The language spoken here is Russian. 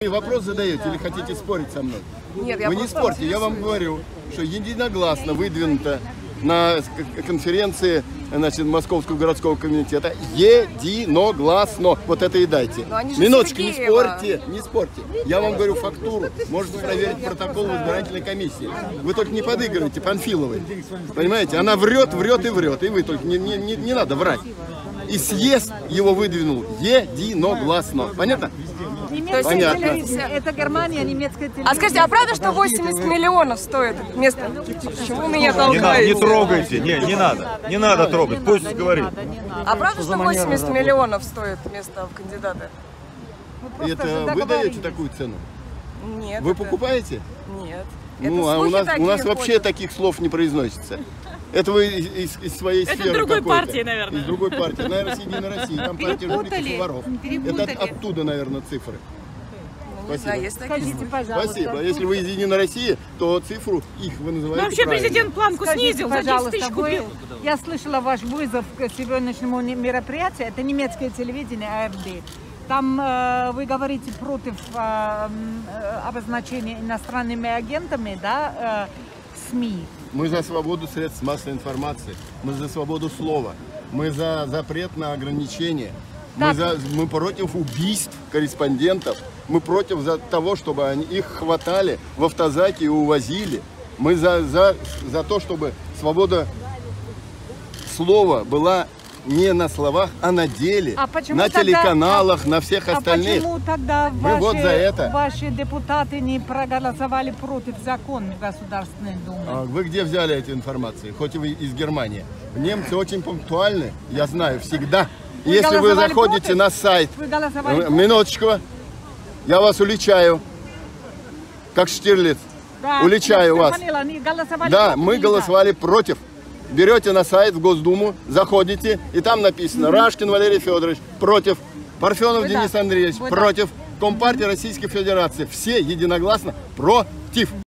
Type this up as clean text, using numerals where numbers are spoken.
Вопрос задаете или хотите спорить со мной? Нет, я Вы не спорьте, я вам говорю, что единогласно выдвинуто на конференции, значит, Московского городского комитета единогласно. Вот это и дайте. Минуточку, не спорьте, не спорьте. Я вам говорю фактуру. Можете проверить протокол в избирательной комиссии. Вы только не подыгрывайте Панфиловой. Понимаете? Она врет, врет и врет. И вы только не надо врать. И съезд его выдвинул единогласно. Понятно? Понятно. Это Германия, немецкая телевидение. А скажите, а правда, что 80 миллионов стоит это место? Почему меня толкаете? Не трогайте, не надо. Не надо трогать, пусть говорит. А правда, что 80 миллионов стоит место в кандидаты? Это вы даете такую цену? Нет. Вы покупаете? Нет. Ну, а у нас вообще таких слов не произносится. Это вы из своей сферы. Это другой партии, наверное. Из другой партии. Наверное, с Единой России. Там партия жуликов воров. Это оттуда, наверное, цифры. Не знаю, есть такие. Спасибо. Если вы из Единой России, то цифру их вы называете Но вообще правильно. президент планку снизил, за 10 тысяч купил. Я слышала ваш вызов к сегодняшнему мероприятию. Это немецкое телевидение АФД. Там вы говорите против обозначения иностранными агентами, да, СМИ. Мы за свободу средств массовой информации, мы за свободу слова, мы за запрет на ограничения, мы против убийств корреспондентов, мы против того, чтобы их хватали в автозаке и увозили. Мы за то, чтобы свобода слова была не на словах, а на деле, на телеканалах, на всех остальных. А почему тогда ваши депутаты не проголосовали против закона в Государственной Думе? Вы где взяли эти информации? Хоть и вы из Германии. Немцы очень пунктуальны, я знаю, всегда. Если вы заходите на сайт, минуточку, я вас уличаю, как Штирлиц, уличаю вас. Да, мы голосовали против. Берете на сайт в Госдуму, заходите, и там написано Рашкин Валерий Федорович против, Парфенов Денис Андреевич против, Компартия Российской Федерации. Все единогласно против.